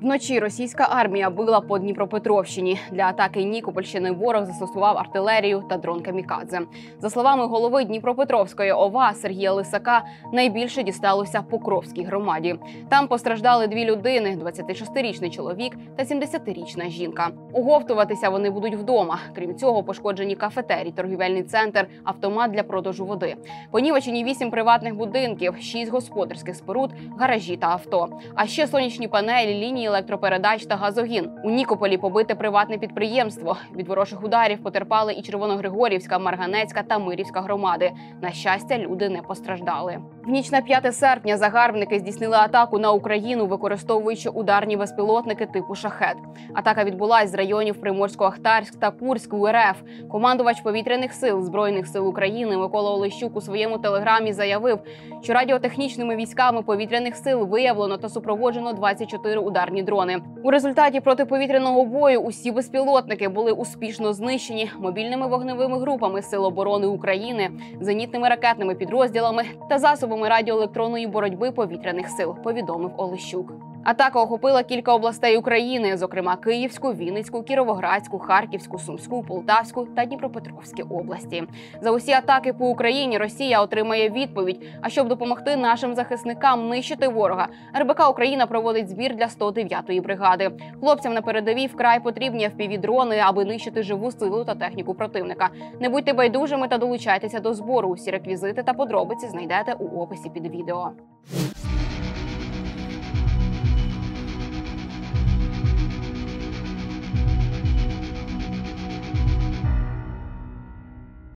Вночі російська армія била по Дніпропетровщині. Для атаки Нікопольщини ворог застосував артилерію та дрон камікадзе. За словами голови Дніпропетровської ОВА Сергія Лисака, найбільше дісталося Покровській громаді. Там постраждали дві людини – 26-річний чоловік та 70-річна жінка. Оговтуватися вони будуть вдома. Крім цього, пошкоджені кафетерій, торгівельний центр, автомат для продажу води. Понівечені 8 приватних будинків, 6 господарських споруд, гаражі та авто. А ще сонячні панелі, лінії електропередач та газогін. У Нікополі побите приватне підприємство. Від ворожих ударів потерпали і Червоногригорівська, Марганецька та Мирівська громади. На щастя, люди не постраждали. В ніч на 5 серпня загарбники здійснили атаку на Україну, використовуючи ударні безпілотники типу «Шахед». Атака відбулась з районів Приморсько-Ахтарськ та Курськ у РФ. Командувач повітряних сил Збройних сил України Микола Олещук у своєму телеграмі заявив, що радіотехнічними військами повітряних сил виявлено та супроводжено 24 ударні дрони. У результаті протиповітряного бою усі безпілотники були успішно знищені мобільними вогневими групами Сил оборони України, зенітними ракетними підрозділами та засобами радіоелектронної боротьби повітряних сил, повідомив Олещук. Атака охопила кілька областей України, зокрема Київську, Вінницьку, Кіровоградську, Харківську, Сумську, Полтавську та Дніпропетровські області. За усі атаки по Україні Росія отримає відповідь. А щоб допомогти нашим захисникам нищити ворога, РБК Україна проводить збір для 109-ї бригади. Хлопцям на передовій вкрай потрібні FPV-дрони, аби нищити живу силу та техніку противника. Не будьте байдужими та долучайтеся до збору. Усі реквізити та подробиці знайдете у описі під відео.